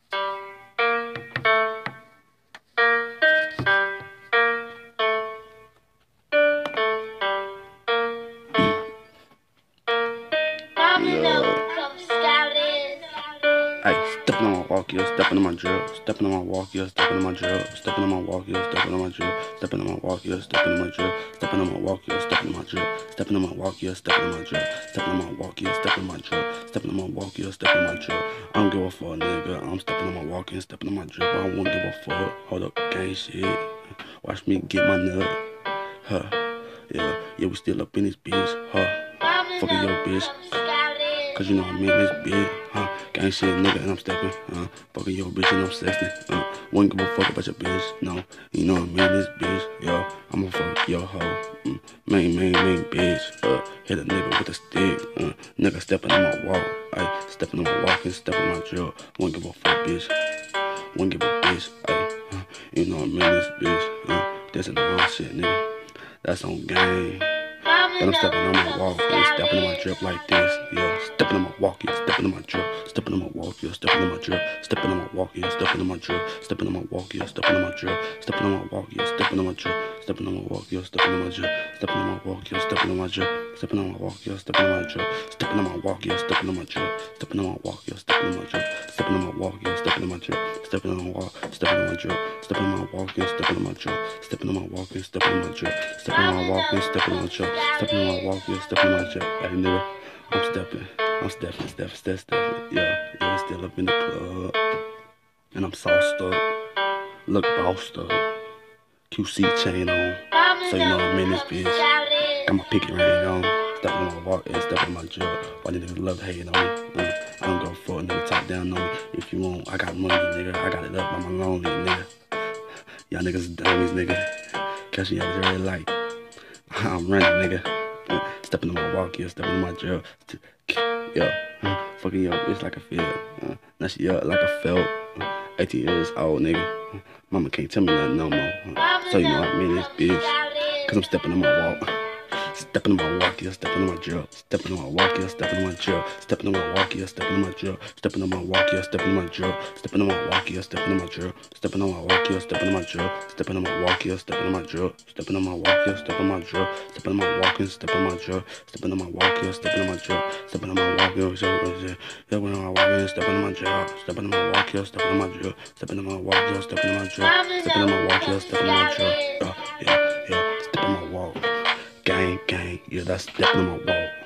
Hey, stepping on my walk, yeah, stepping on my drill, stepping on my walk, yeah, stepping on my drill, stepping on my walk, yeah, stepping on my drill, stepping on my walk, yeah, stepping on my drill, stepping on my walk, yeah, stepping on my drill, stepping on my walk, yeah, stepping on my drill, stepping on my walk, yeah, stepping on my drill, stepping on my walk, yeah, stepping on my drill. I don't give a fuck, nigga. I'm stepping on my walk and stepping on my drill. I don't wanna give a fuck. Hold up, gang shit. Watch me get my nut. Huh. Yeah, we still up in this bitch. Huh. Fucking your bitch. Cause you know I'm in this bitch. Huh. Gang shit, nigga, and I'm stepping. Fucking your bitch and I'm sexting. Wouldn't give a fuck about your bitch. No. You know I'm in this bitch. Yo, I'ma fuck your hoe. Main bitch. Hit a nigga with a stick. Nigga stepping on my walk. Ay, stepping on my walk and stepping on my drill. Wouldn't give a fuck, bitch. Wouldn't give a bitch. Ay, you know I'm in this bitch. This is the wrong shit, nigga. That's on game. But I'm stepping on my walk and stepping on my drip like this. Yeah, stepping on my walk, yeah, stepping on my drip. Stepping on my walk, yeah, stepping on my drip. Stepping on my walk, yeah, stepping on my drip. Stepping on my walk, yeah, stepping on my drip. Stepping on my walk, yeah, stepping on my drip. Stepping on my walk, yeah, stepping on my drip. Stepping on my walk, yeah, stepping on my drip. Stepping on my walk, yeah, stepping on my drip. Stepping on my walk, yeah, stepping on my drip. Stepping on my walk, yeah, stepping on my drip. Stepping on my walk, yeah, stepping on my drip. Stepping on my walk, stepping on my drip. Stepping on my walk, yeah, stepping on my drip. Stepping on my walk, yeah, stepping on my drip. Stepping on my walk, yeah, stepping on my drip. Stepping on my walk, yeah, stepping on my drip. Hey nigga, I'm stepping. Yeah, we still up in the club. And I'm sauced up. Look bossed up. QC chain on. So you know I'm in this bitch. Got my pinky ring on. Stepping on my walk and stepping on my drip. Why the niggas love hating on me? I don't go for it, nigga. Top down on me. If you want, I got money, nigga. I got it up by my lonely, nigga. Y'all niggas is dummies, nigga. Catch me out there like I'm running, nigga. Stepping on my walk, yeah, stepping on my drill. Yeah, fucking your bitch like a feel. Now she up like a felt. 18 years old, nigga. Mama can't tell me nothing no more. So you know I'm in this bitch. Cause I'm stepping on my walk. Stepping on my walk, yeah, stepping on my drill. Stepping on my walk, yeah, stepping on my drill. Stepping on my walk, yeah, stepping on my drill. Stepping on my walk, yeah, stepping on my drill. Stepping on my walk, yeah, stepping on my drill. Stepping on my walk, yeah, stepping on my drill. Stepping on my walk, yeah, stepping on my drill. Stepping on my walk, yeah, stepping on my drill. Stepping on my walk, yeah, stepping on my drill. Stepping on my walk, yeah, stepping on my drill. Stepping on my walk, yeah, stepping on my walk, yeah, stepping on my drill. Stepping on my walk, yeah, stepping on my drill. Stepping on my walk, yeah, stepping on my drill. Stepping on my walk, yeah, stepping on my drill. Yeah, stepping on my walk. Gang, yeah, that's stepping on my walk.